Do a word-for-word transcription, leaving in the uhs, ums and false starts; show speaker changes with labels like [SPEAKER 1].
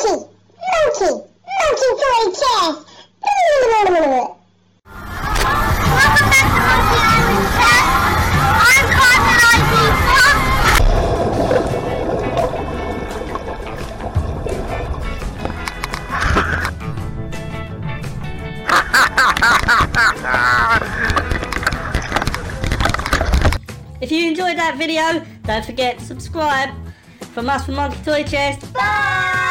[SPEAKER 1] Monkey! Monkey! Monkey toy chest! Welcome back to Monkey Island Chest. I'm Carmen
[SPEAKER 2] If you enjoyed that video, don't forget to subscribe. From us from Monkey Toy Chest. Bye!